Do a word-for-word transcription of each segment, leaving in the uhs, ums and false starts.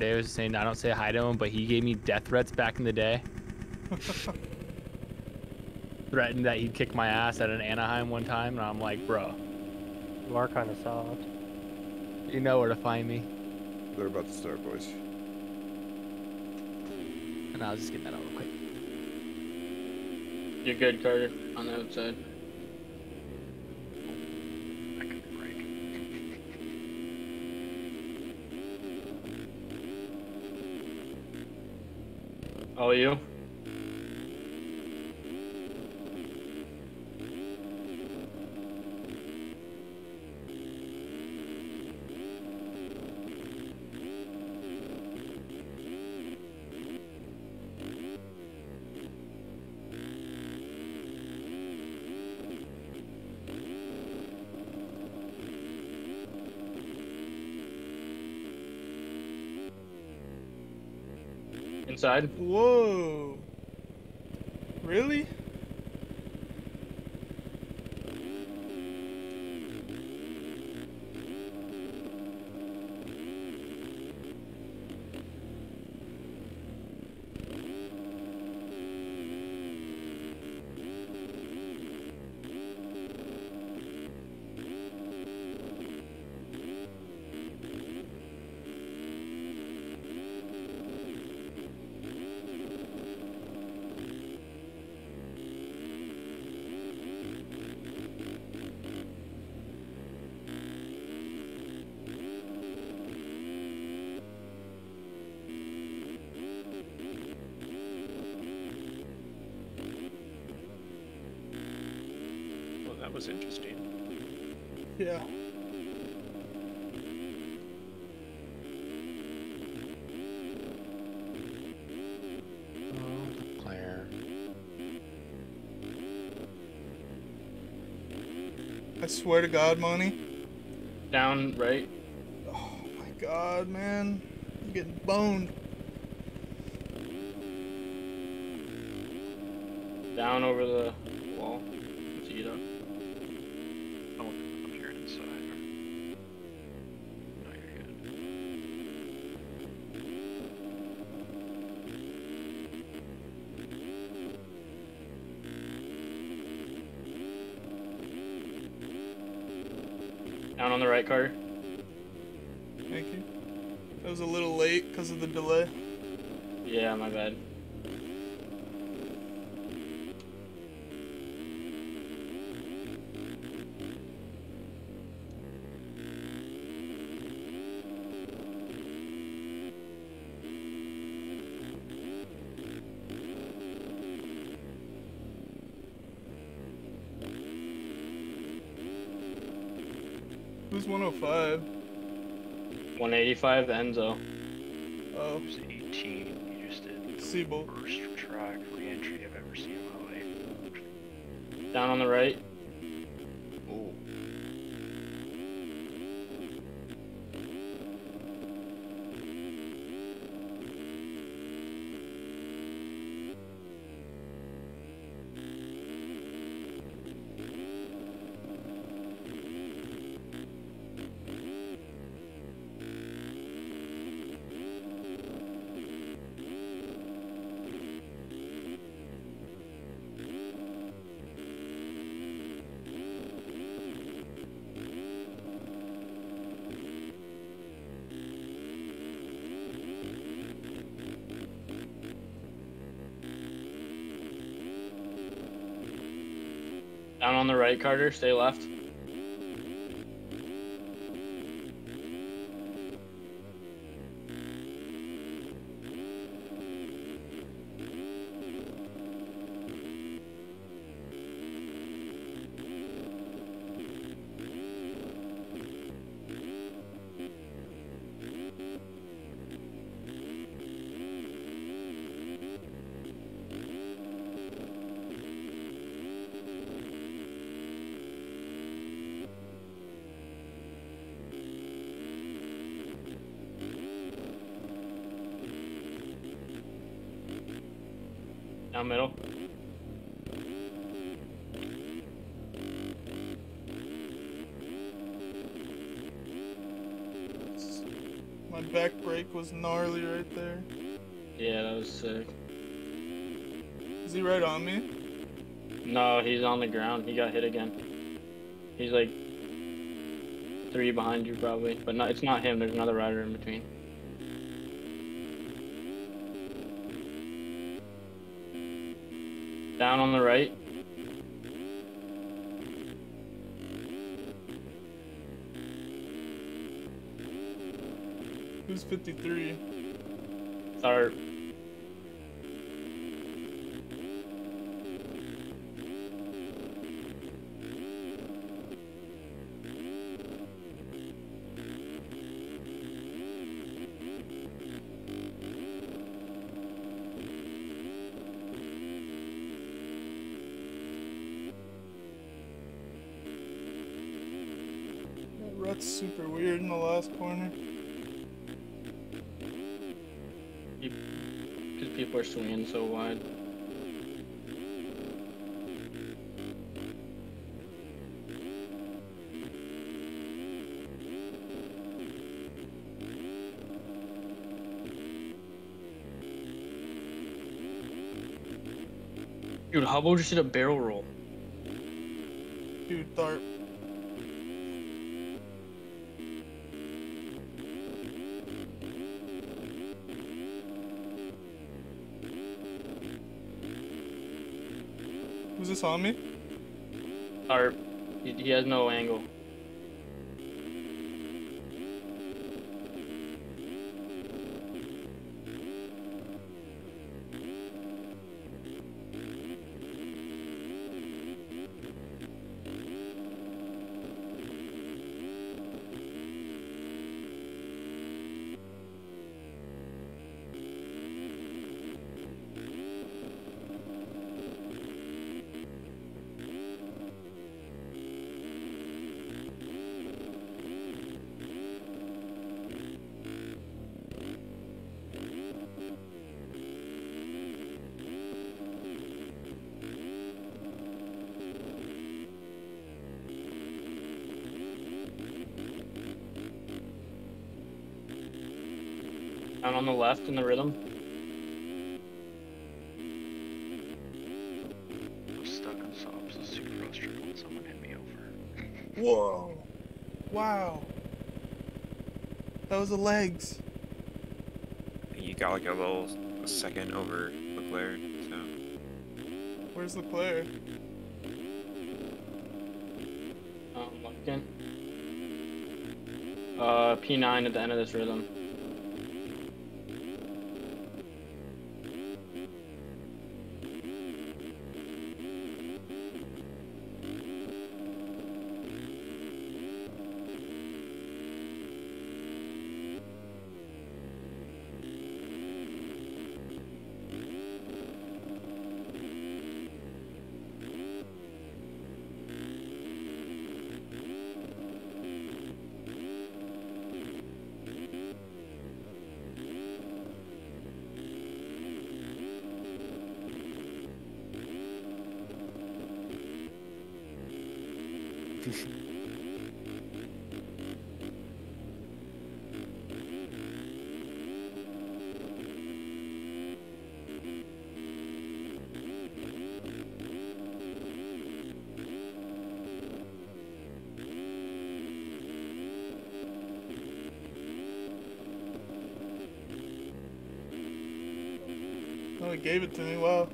Day was saying I don't say hi to him, but he gave me death threats back in the day. Threatened that he'd kick my ass at an Anaheim one time, and I'm like, bro, you are kind of soft. You know where to find me. They're about to start, boys. And I was just getting that out real quick. You're good, Carter, on the outside. I could break. Oh, you? Inside. Whoa. Really? Well, that was interesting. Yeah. Oh, the player. I swear to God, Money. Down, right. Oh my God, man. I'm getting boned. Down over the wall. See it up. Oh, if you're inside. No, you're good. Down on the right, Carter. Thank you. That was a little late because of the delay. Yeah, my bad. Who's one oh five? one eighty-five, Enzo. Oh, There's eighteen. You just did the Siebel. worst track re-entry I've ever seen in my life. Down on the right. Oh. Down on the right, Carter. Stay left. Down middle. my back brake kick was gnarly right there. Yeah, that was sick. Is he right on me? No, he's on the ground. He got hit again. He's like three behind you probably, but no, it's not him. There's another rider in between. Down on the right. Who's fifty-three? Tharp. That rut's super weird in the last corner. Because people are swinging so wide. Dude, Hubble just did a barrel roll. Dude, Tharp. Was this on me? Tharp. He, he has no angle. Down on the left in the rhythm. I'm stuck in subs. It's super frustrating when someone hit me over. Whoa. Wow. That was the legs. You got like a little a second over Leclerc, so. Where's Leclerc? Um, Lumpkin. Uh, P nine at the end of this rhythm. Oh, he gave it to me. Wow.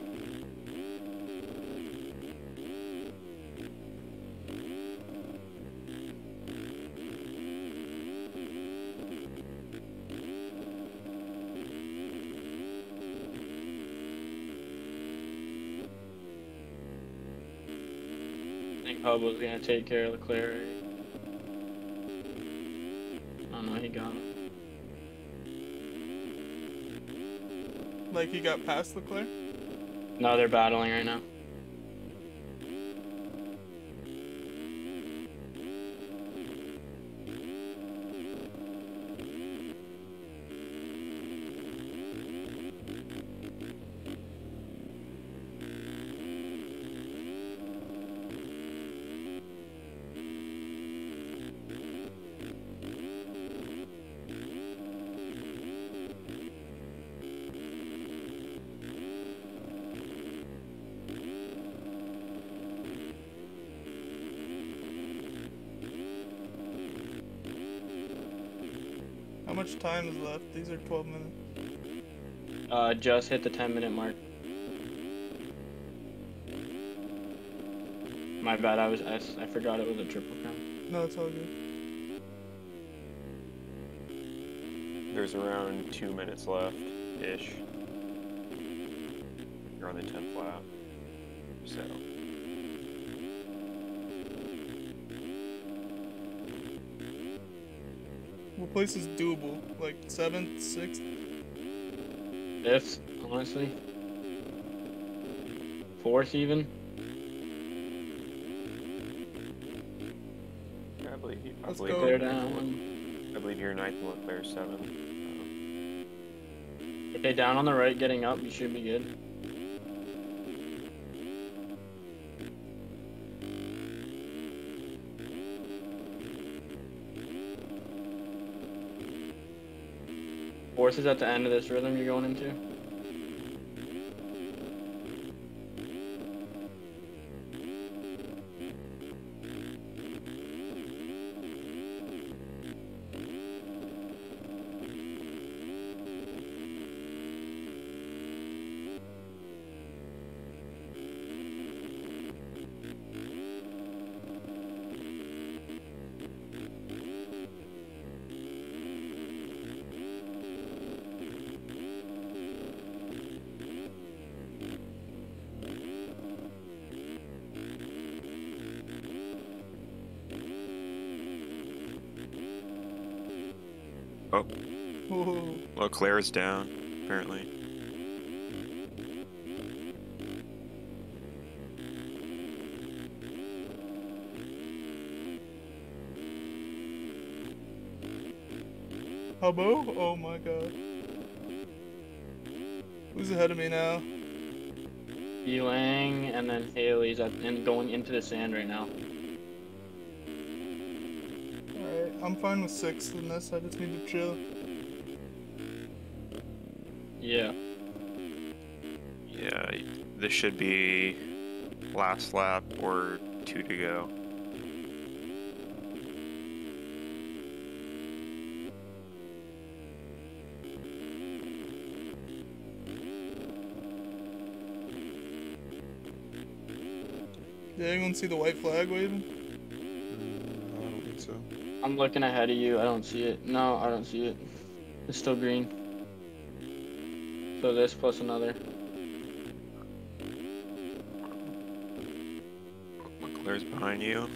I think Hub was gonna take care of Leclerc. Oh no, he got him. Like he got past Leclerc? No, they're battling right now. much time is left? These are twelve minutes. Uh, just hit the ten minute mark. My bad, I was I, I forgot it was a triple count. No, it's all good. There's around two minutes left, ish. You're on the tenth lap, so. What place is doable? Like seventh, sixth? Fifth, honestly. Fourth even. I believe you. I Let's believe go. Clear you're, down. I believe you're ninth and Leclerc seventh. Okay, down on the right, getting up. You should be good. Fourth is at the end of this rhythm you're going into. Oh, Whoa. Leclerc's down, apparently. Hubbo? Oh my god. Who's ahead of me now? Elang and then Haley's at, and going into the sand right now. Alright, I'm fine with sixth in this. I just need to chill. Yeah. Yeah, this should be last lap or two to go. Did anyone see the white flag waving? Mm, I don't think so. I'm looking ahead of you. I don't see it. No, I don't see it. It's still green. So this plus another. Leclerc's behind you.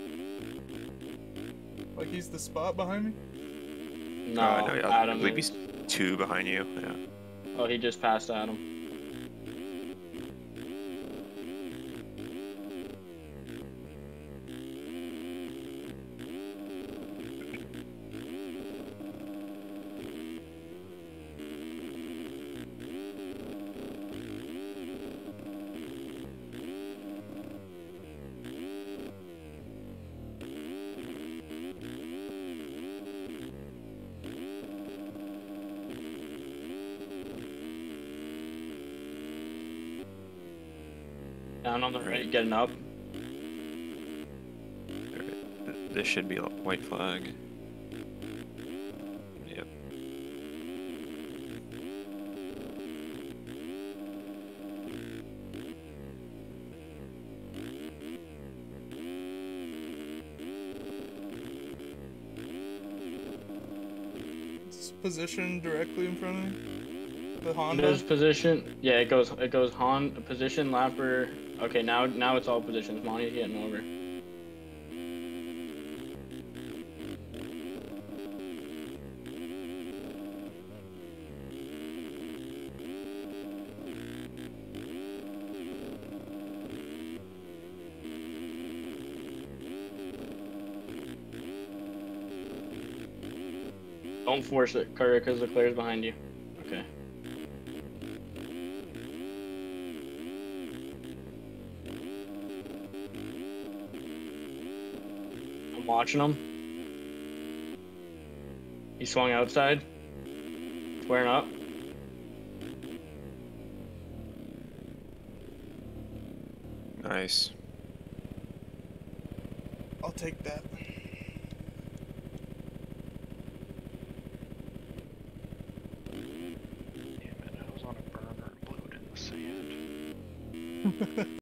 Like he's the spot behind me? No, Uh, no, yeah, I Adam believe is. he's two behind you. Yeah. Oh, he just passed Adam. Down on the right, getting up. Th- This should be a white flag. Yep. It's positioned directly in front of me. The Honda. Honda's position. Yeah, it goes. It goes Honda position lapper. Okay, now now it's all positions. Monty's getting over. Don't force it, Curry, because Leclerc's behind you. Okay. I'm watching him. He swung outside. Squaring up. Nice. I'll take that. him.